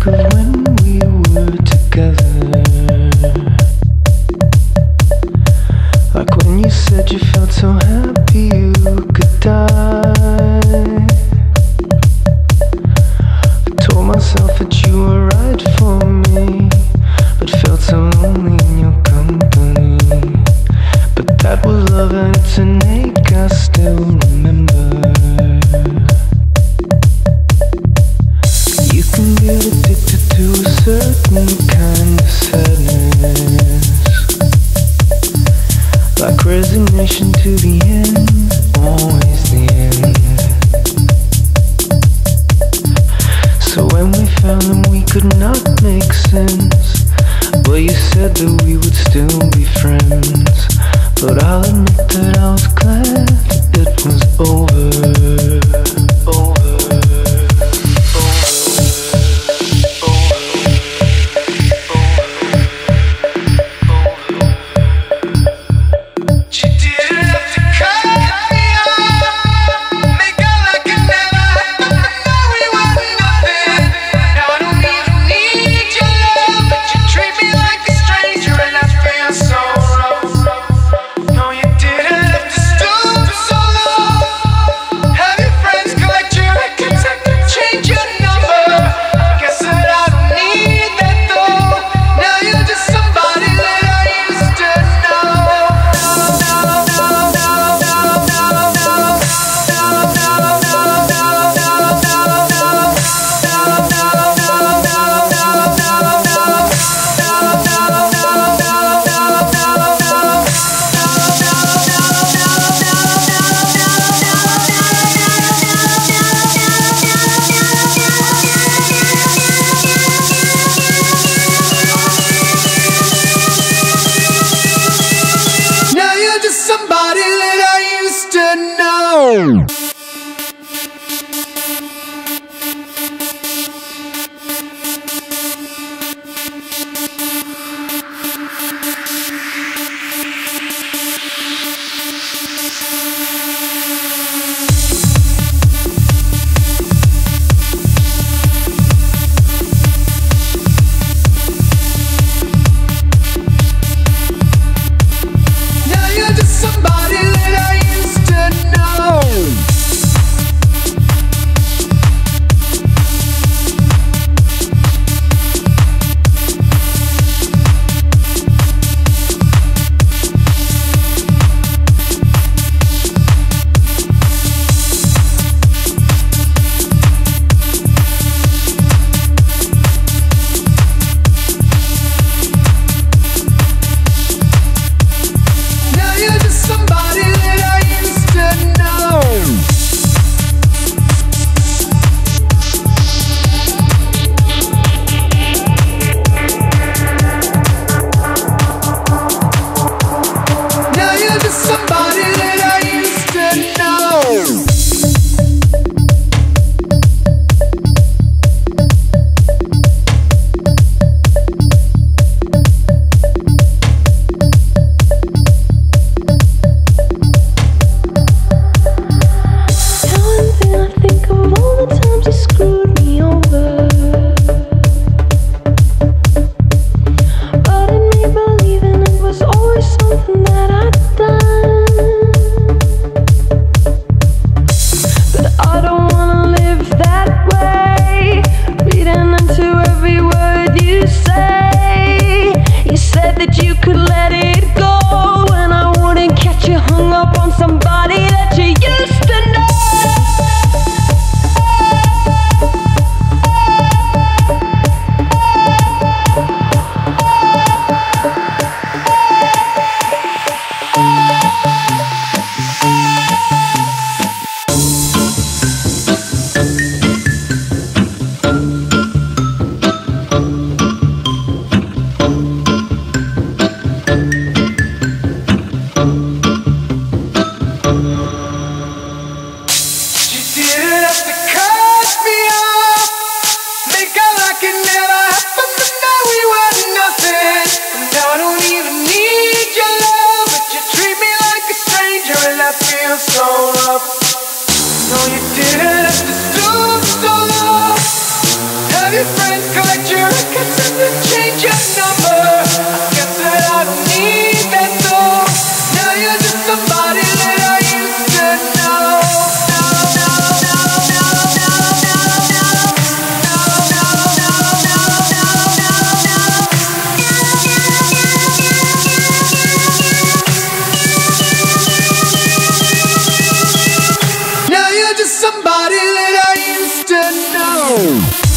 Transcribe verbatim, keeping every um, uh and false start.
of when we were together, like when you said you felt so happy you could die. I told myself that you were right for me, but felt so lonely in your company. But that was love and it's an ache I still remember. You can get addicted to a certain kind of sadness, like resignation to the end, always the end. So when we found them we could not make sense. Well, you said that we would still be friends, but I'll admit that I was glad it was over. Over. Somebody that I used to know. Somebody that I used to know. Have your friends collect know.